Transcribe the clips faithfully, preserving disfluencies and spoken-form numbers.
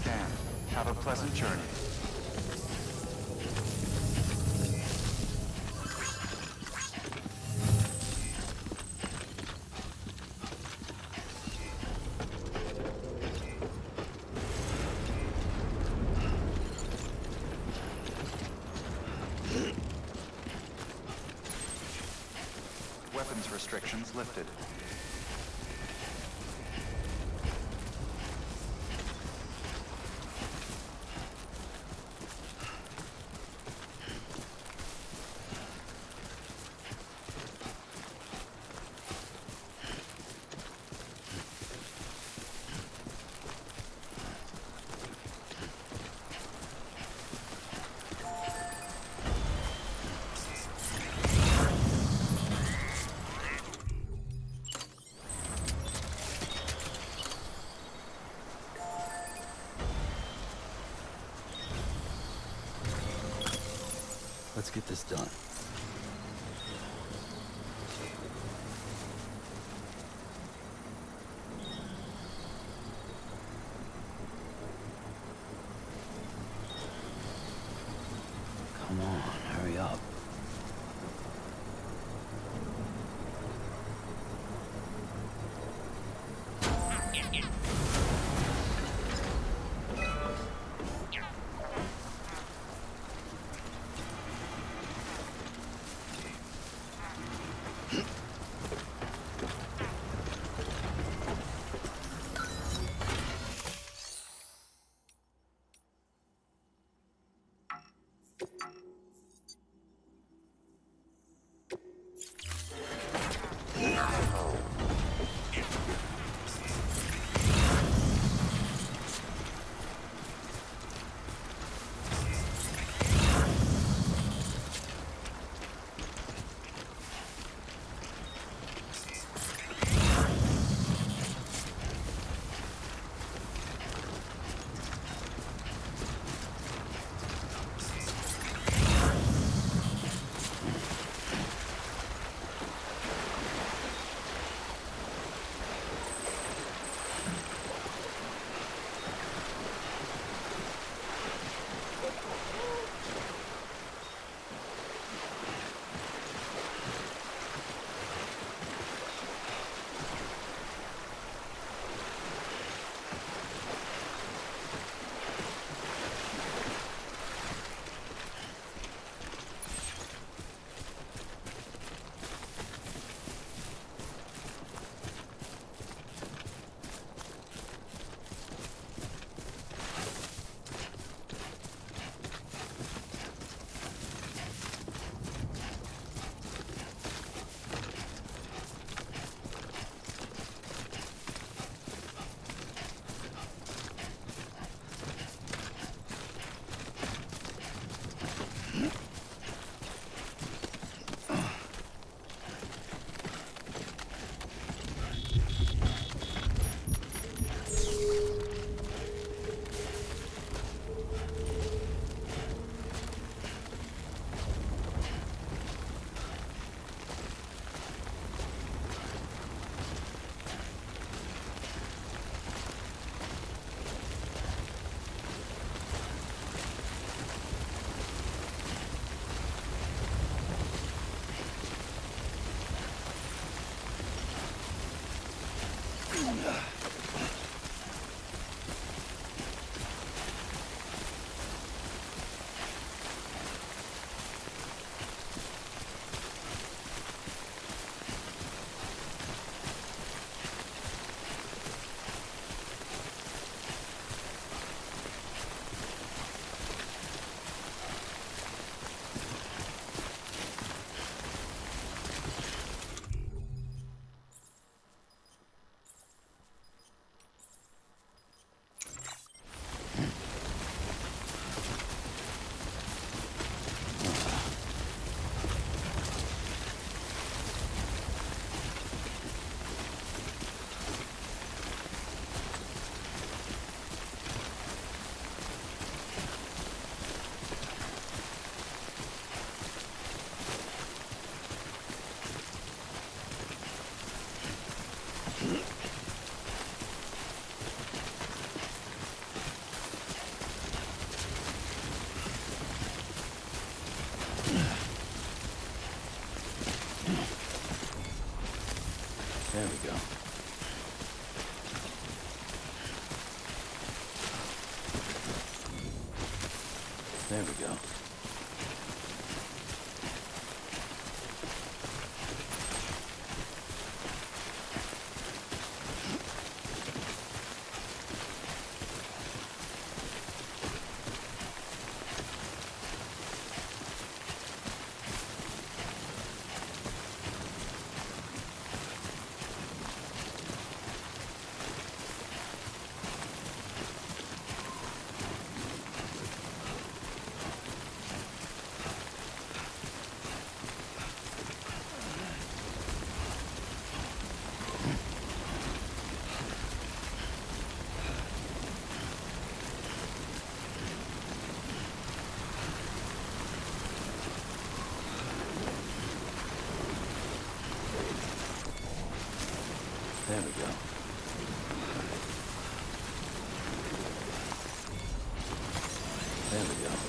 scan. Have a pleasant journey. Weapons restrictions lifted. Let's get this done. Come on, hurry up. There we go. There we go. There we go.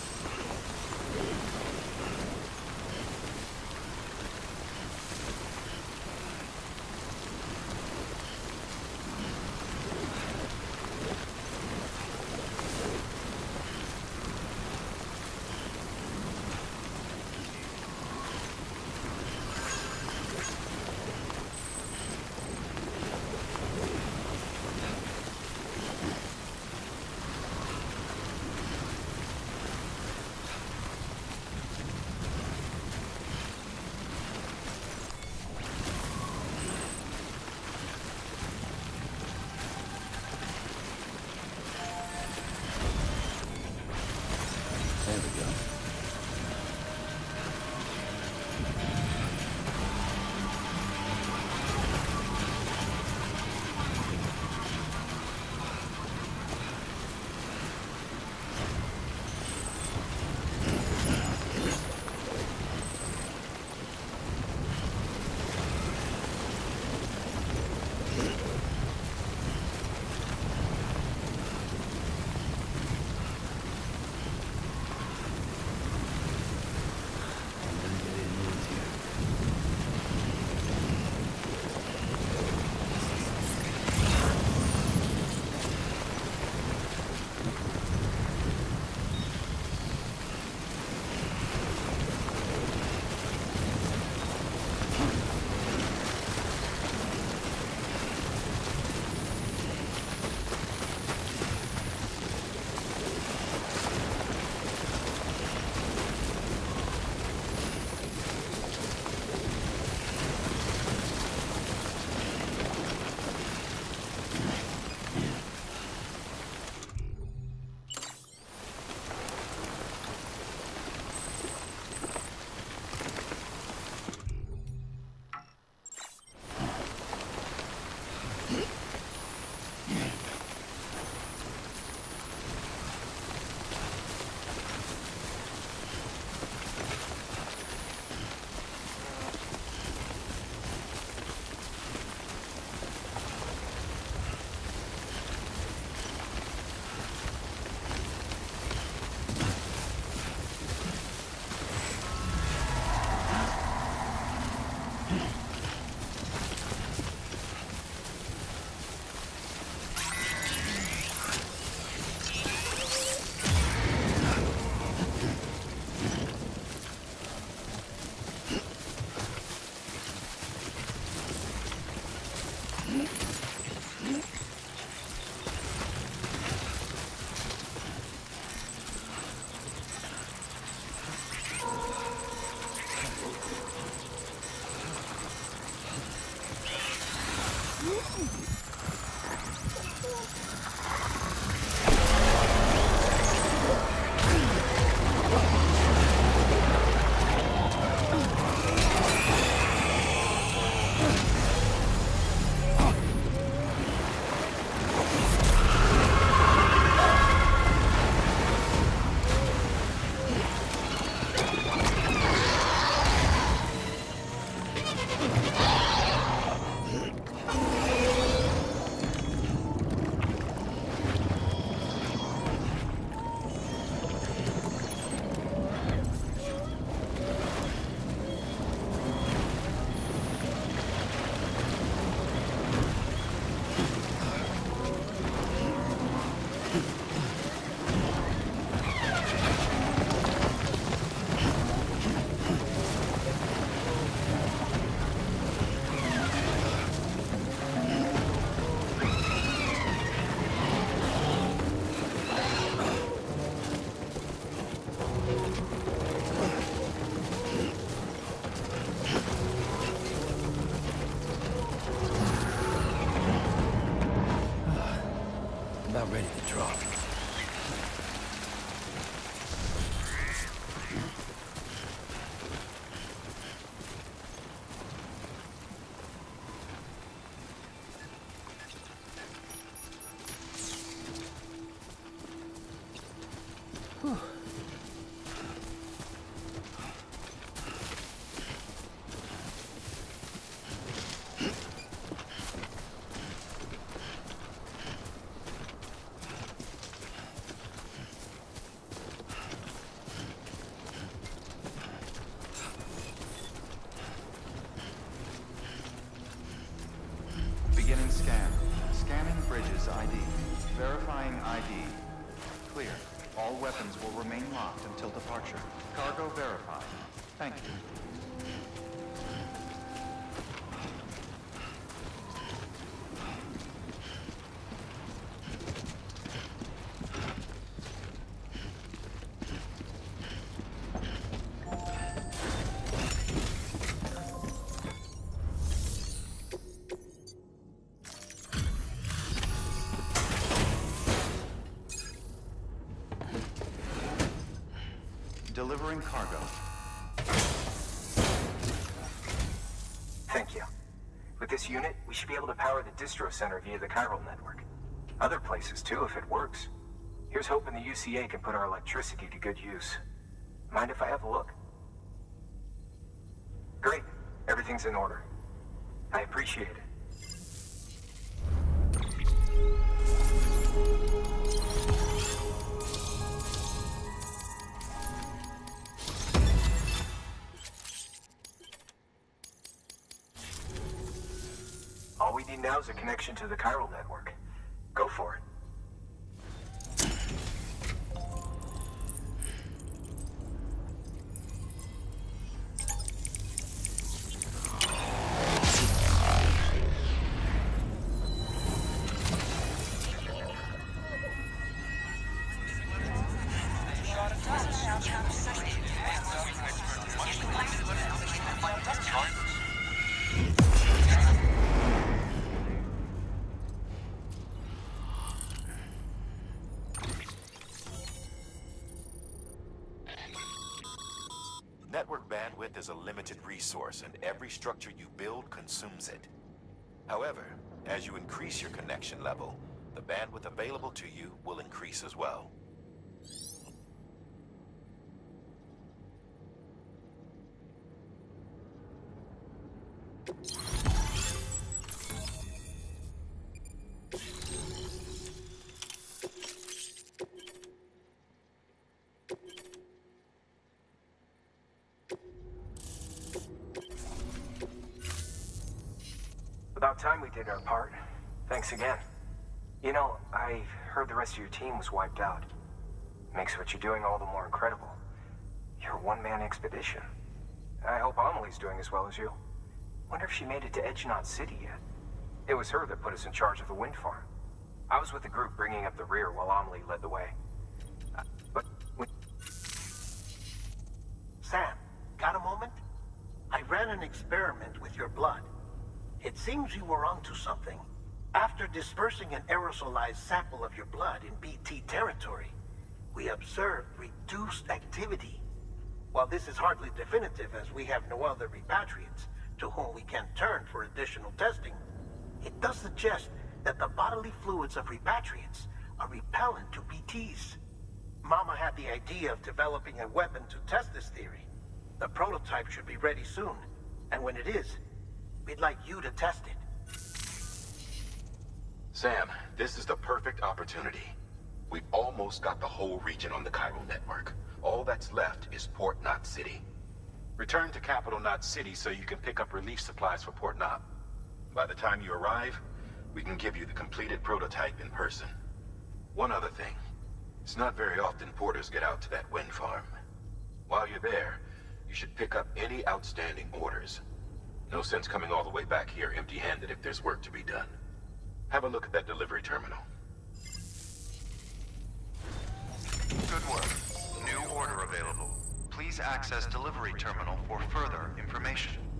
about ready to drop. Beginning scan. Scanning bridges I D. Verifying I D. Clear. All weapons will remain locked until departure. Cargo verified. Thank you. Delivering cargo. Thank you. With this unit, we should be able to power the distro center via the chiral network. Other places too, if it works. Here's hoping the U C A can put our electricity to good use. Mind if I have a look? Great. Everything's in order. I appreciate it. All we need now is a connection to the chiral network. Go for it. Network bandwidth is a limited resource, and every structure you build consumes it. However, as you increase your connection level, the bandwidth available to you will increase as well. About time we did our part. Thanks again. You know, I heard the rest of your team was wiped out. Makes what you're doing all the more incredible. You're a one-man expedition. I hope Amelie's doing as well as you. Wonder if she made it to Edgenot City yet. It was her that put us in charge of the wind farm. I was with the group bringing up the rear while Amelie led the way. Uh, but... We... Sam, got a moment? I ran an experiment with your blood. It seems you were onto something. After dispersing an aerosolized sample of your blood in B T territory, we observed reduced activity. While this is hardly definitive, as we have no other repatriates to whom we can turn for additional testing, it does suggest that the bodily fluids of repatriates are repellent to B Ts. Mama had the idea of developing a weapon to test this theory. The prototype should be ready soon, and when it is, we'd like you to test it. Sam, this is the perfect opportunity. We've almost got the whole region on the chiral network. All that's left is Port Knot City. Return to Capital Knot City so you can pick up relief supplies for Port Knot. By the time you arrive, we can give you the completed prototype in person. One other thing. It's not very often porters get out to that wind farm. While you're there, you should pick up any outstanding orders. No sense coming all the way back here empty-handed if there's work to be done. Have a look at that delivery terminal. Good work. New order available. Please access delivery terminal for further information.